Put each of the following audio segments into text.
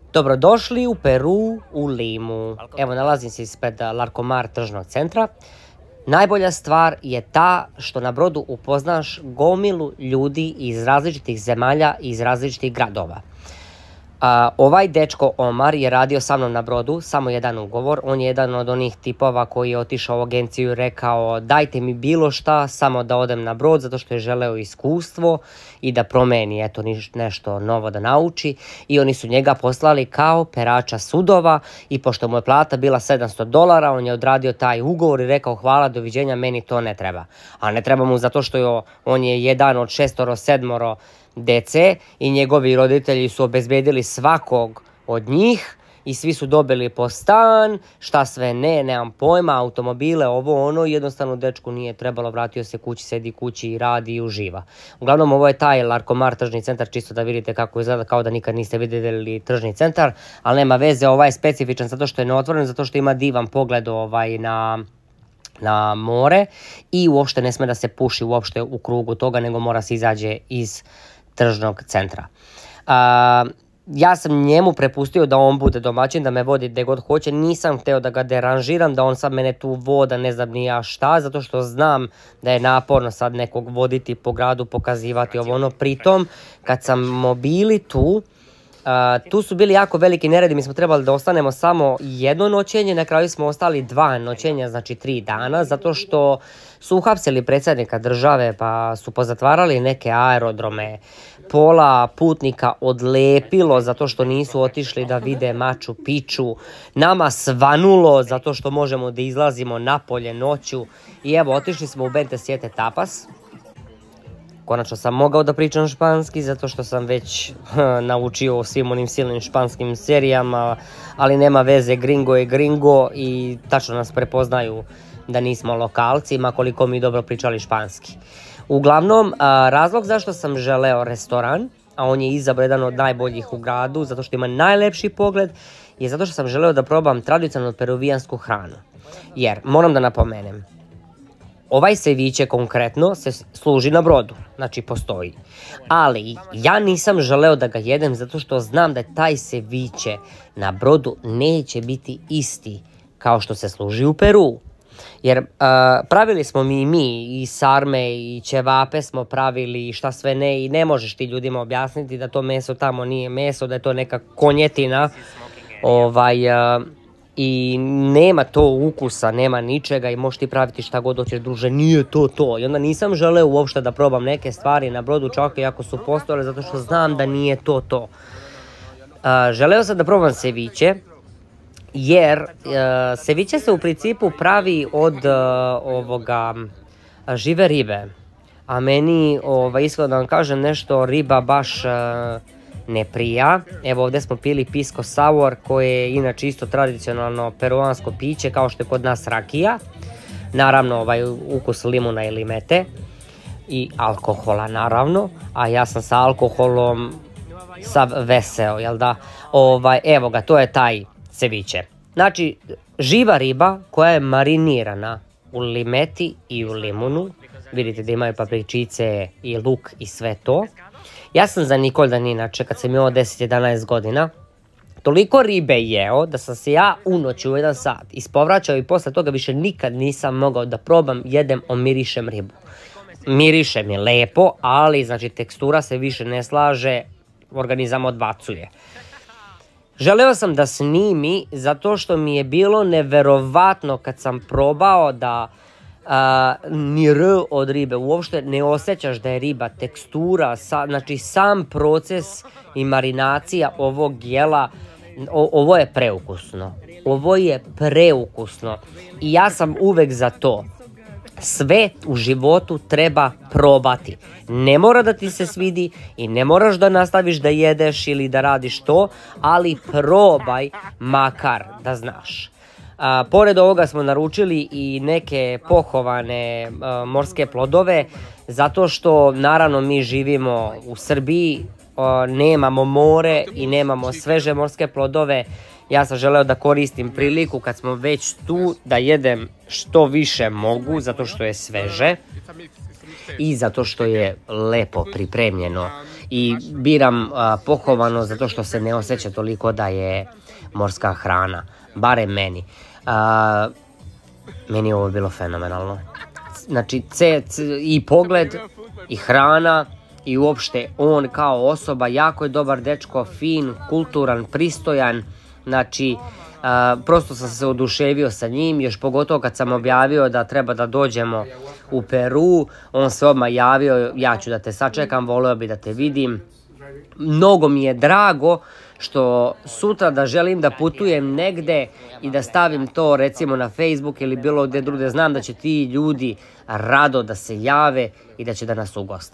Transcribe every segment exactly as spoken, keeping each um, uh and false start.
Dobrodošli u Peru, u Limu. Evo, nalazim se ispred Larcomar tržnog centra. Najbolja stvar je ta što na brodu upoznaš gomilu ljudi iz različitih zemalja i iz različitih gradova. A, ovaj dečko Omar je radio sa mnom na brodu, samo jedan ugovor. On je jedan od onih tipova koji je otišao u agenciju i rekao dajte mi bilo šta, samo da odem na brod, zato što je želeo iskustvo i da promeni eto, nešto novo da nauči. I oni su njega poslali kao perača sudova i pošto mu je plata bila sedamsto dolara, on je odradio taj ugovor i rekao hvala, doviđenja, meni to ne treba. A ne treba mu zato što je, on je jedan od šestoro, sedmoro dece i njegovi roditelji su obezbedili svakog od njih i svi su dobili po stan, šta sve ne, nemam pojma, automobile, ovo ono, jednostavno dečku nije trebalo, vratio se kući, sedi kući i radi i uživa. Uglavnom ovo je taj Larcomar tržni centar, čisto da vidite kako izgleda, kao da nikad niste vidjeli tržni centar, ali nema veze, ovaj je specifičan zato što je neotvoren, zato što ima divan pogled ovaj na... na more i uopšte ne sme da se puši uopšte u krugu toga, nego mora se izađe iz tržnog centra. A, ja sam njemu prepustio da on bude domaćin, da me vodi gde god hoće, nisam hteo da ga deranžiram, da on sad mene tu voda, ne znam ni ja šta, zato što znam da je naporno sad nekog voditi po gradu, pokazivati ovo ono. Pritom, kad smo bili tu, Uh, tu su bili jako veliki neredi, mi smo trebali da ostanemo samo jedno noćenje, na kraju smo ostali dva noćenja, znači tri dana, zato što su uhapsili predsjednika države pa su pozatvarali neke aerodrome, pola putnika odlepilo zato što nisu otišli da vide Machu Picchu, nama svanulo zato što možemo da izlazimo napolje noću i evo otišli smo u veinte siete Tapas. Konačno sam mogao da pričam španski, zato što sam već naučio o svim onim silnim španskim serijama, ali nema veze, gringo je gringo i tačno nas prepoznaju da nismo lokalci, ma koliko mi dobro pričali španski. Uglavnom, razlog zašto sam želeo restoran, a on je izabrao jedan od najboljih u gradu, zato što ima najlepši pogled, je zato što sam želeo da probam tradicionalnu peruvijansku hranu. Jer, moram da napomenem, ovaj ceviche konkretno se služi na brodu, znači postoji. Ali ja nisam želeo da ga jedem zato što znam da taj ceviche na brodu neće biti isti kao što se služi u Peru. Jer uh, pravili smo mi i mi i sarme i ćevape smo pravili i šta sve ne i ne možeš ti ljudima objasniti da to meso tamo nije meso, da je to neka konjetina. Ovaj... Uh, I nema to ukusa, nema ničega i možeš ti praviti šta god hoćeš, druže, nije to to. I onda nisam želeo uopšte da probam neke stvari na brodu, čak i ako su postojale, zato što znam da nije to to. Uh, želeo sam da probam ceviche, jer uh, ceviche se u principu pravi od uh, ovoga žive ribe. A meni, ovaj, iskreno da vam kažem, nešto riba baš... Uh, ne prija. Evo ovdje smo pili pisco sour koje je inače isto tradicionalno peruansko piće kao što je kod nas rakija. Naravno ovaj ukus limuna i limete i alkohola naravno, a ja sam sa alkoholom sav veseo, jel da? Ovaj, evo ga, to je taj ceviche. Znači živa riba koja je marinirana u limeti i u limunu. Vidite da imaju papričice i luk i sve to. Ja sam za Nikoldan inače, kad sam imao deset jedanaest godina, toliko ribe jeo da sam se ja u noći u jedan sat ispovraćao i posle toga više nikad nisam mogao da probam, jedem, omirišem ribu. Mirišem je lepo, ali znači tekstura se više ne slaže, organizam odbacuje. Želeo sam da snimi zato što mi je bilo neverovatno kad sam probao da Uh, ni r od ribe, uopšte ne osjećaš da je riba, tekstura, sa, znači sam proces i marinacija ovog jela, o, ovo je preukusno, ovo je preukusno i ja sam uvek za to. Sve u životu treba probati, ne mora da ti se svidi i ne moraš da nastaviš da jedeš ili da radiš to, ali probaj makar da znaš. A, pored ovoga smo naručili i neke pohovane a, morske plodove, zato što naravno mi živimo u Srbiji, a, nemamo more i nemamo sveže morske plodove. Ja sam želeo da koristim priliku kad smo već tu da jedem što više mogu, zato što je sveže i zato što je lepo pripremljeno. i biram a, pohovano zato što se ne osjeća toliko da je morska hrana, barem meni. A, meni je ovo bilo fenomenalno. Znači, ce, ce, i pogled, i hrana, i uopšte on kao osoba, jako je dobar dečko, fin, kulturan, pristojan, znači, a, prosto sam se oduševio sa njim, još pogotovo kad sam objavio da treba da dođemo u Peru, on se odmah javio, ja ću da te sačekam, voleo bi da te vidim. Mnogo mi je drago što sutra da želim da putujem negde i da stavim to recimo na Facebook ili bilo gde drugde, znam da će ti ljudi rado da se jave i da će da nas ugoste.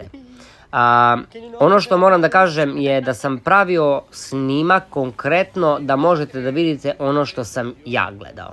A, ono što moram da kažem je da sam pravio snimak konkretno da možete da vidite ono što sam ja gledao.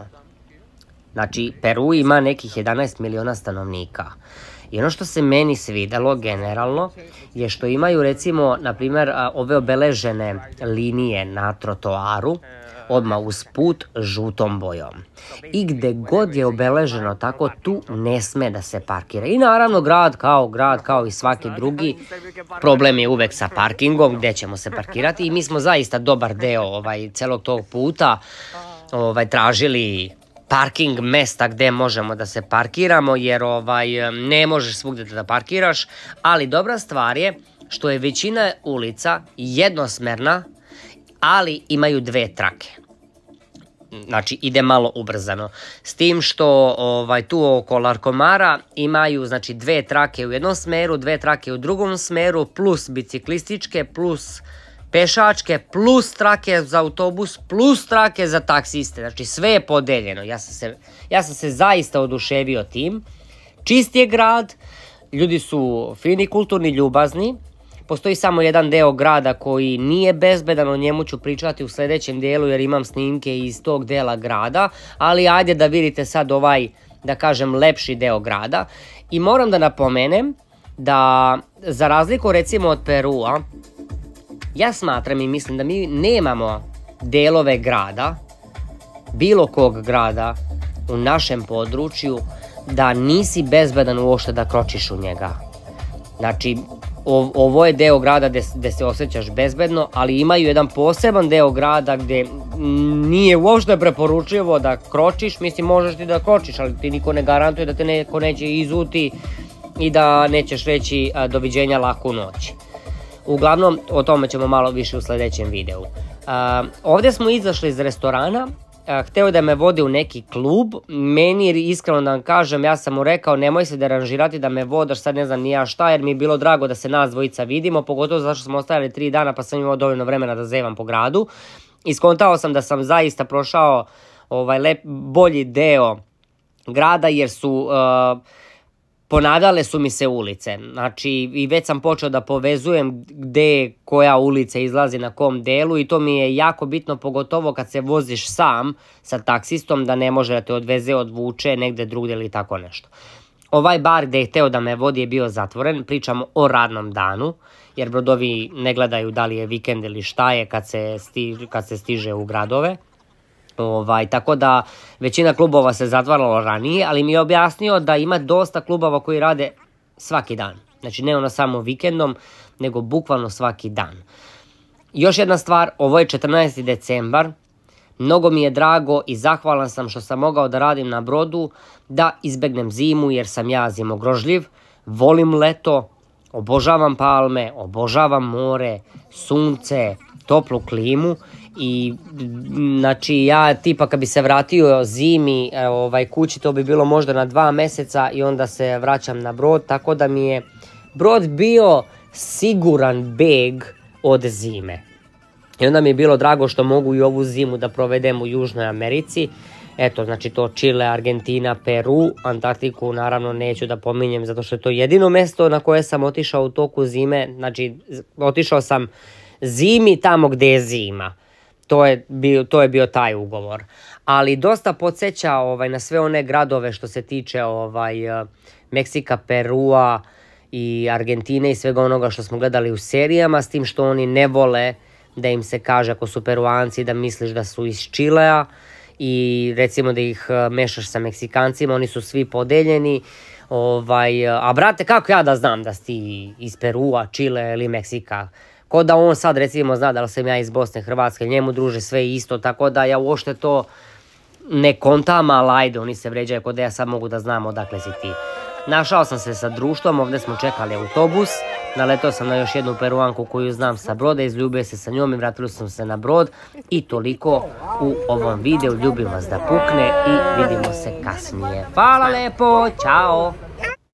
Znači, Peru ima nekih jedanaest miliona stanovnika. I ono što se meni svidelo generalno je što imaju recimo, na primjer, ove obeležene linije na trotoaru, odmah uz put žutom bojom. I gde god je obeleženo tako, tu ne sme da se parkira. I naravno grad kao grad, kao i svaki drugi, problem je uvek sa parkingom, gde ćemo se parkirati. I mi smo zaista dobar deo ovaj, celog tog puta ovaj, tražili parking mesta gde možemo da se parkiramo, jer ovaj, ne možeš svugde da parkiraš, ali dobra stvar je što je većina ulica jednosmerna, ali imaju dve trake. Znači, ide malo ubrzano. S tim što ovaj, tu oko Larkomara imaju znači, dve trake u jednom smeru, dve trake u drugom smeru, plus biciklističke, plus pešačke, plus trake za autobus, plus trake za taksiste. Znači, sve je podeljeno. Ja sam se, ja sam se zaista oduševio tim. Čist je grad, ljudi su fini, kulturni, ljubazni. Postoji samo jedan deo grada koji nije bezbedan, o njemu ću pričati u sljedećem delu jer imam snimke iz tog dela grada, ali ajde da vidite sad ovaj, da kažem, lepši deo grada. I moram da napomenem da za razliku recimo od Perua, ja smatram i mislim da mi nemamo delove grada, bilo kog grada u našem području, da nisi bezbedan uopšte da kročiš u njega. Znači, ovo je deo grada gde se osjećaš bezbedno, ali imaju jedan poseban deo grada gde nije uopšte preporučivo da kročiš, mislim možeš ti da kročiš, ali ti niko ne garantuje da te neko neće izuti i da nećeš reći doviđenja, laku noć. Uglavnom, o tome ćemo malo više u sljedećem videu. Ovdje smo izašli iz restorana, hteo da me vodi u neki klub, meni iskreno da vam kažem, ja sam mu rekao nemoj se deranžirati da me vodaš, sad ne znam ni ja šta, jer mi je bilo drago da se nas dvojica vidimo, pogotovo zato što smo ostajali tri dana pa sam imao dovoljno vremena da zevam po gradu. Iskontao sam da sam zaista prošao ovaj lep, bolji deo grada jer su... Uh, ponavljale su mi se ulice, znači i već sam počeo da povezujem gde koja ulica izlazi na kom delu i to mi je jako bitno, pogotovo kad se voziš sam sa taksistom da ne može da te odveze, odvuče negde drugde ili tako nešto. Ovaj bar gde je hteo da me vodi je bio zatvoren, pričamo o radnom danu, jer brodovi ne gledaju da li je vikend ili šta je kad se, sti, kad se stiže u gradove. Ovaj, tako da većina klubova se zatvaralo ranije, ali mi je objasnio da ima dosta klubova koji rade svaki dan. Znači ne ono samo vikendom, nego bukvalno svaki dan. Još jedna stvar, ovo je četrnaesti decembar, mnogo mi je drago i zahvalan sam što sam mogao da radim na brodu, da izbegnem zimu jer sam ja zimogrožljiv, volim leto, obožavam palme, obožavam more, sunce, toplu klimu. I znači ja tipa kad bi se vratio zimi ovaj, kući, to bi bilo možda na dva meseca i onda se vraćam na brod, tako da mi je brod bio siguran beg od zime. I onda mi je bilo drago što mogu i ovu zimu da provedem u Južnoj Americi. Eto, znači to Čile, Argentina, Peru, Antarktiku naravno neću da pominjem zato što je to jedino mesto na koje sam otišao u toku zime, znači otišao sam zimi tamo gde je zima. To je bio, to je bio taj ugovor. Ali dosta podsjeća ovaj, na sve one gradove što se tiče ovaj, Meksika, Perua i Argentine i svega onoga što smo gledali u serijama, s tim što oni ne vole da im se kaže ako su Peruanci da misliš da su iz Čilea i recimo da ih mešaš sa Meksikancima, oni su svi podeljeni. Ovaj, a brate, kako ja da znam da si ti iz Perua, Čile ili Meksika? Ko da on sad recimo zna da li sam ja iz Bosne, Hrvatske, njemu druže sve isto, tako da ja uopšte to ne kontam, ali ajde, oni se vređaju kod da ja sad mogu da znam odakle si ti. Našao sam se sa društvom, ovdje smo čekali autobus, naletao sam na još jednu Peruanku koju znam sa broda, izljubio se sa njom i vratili smo se na brod i toliko u ovom videu, ljubim vas da pukne i vidimo se kasnije. Hvala lepo, čao!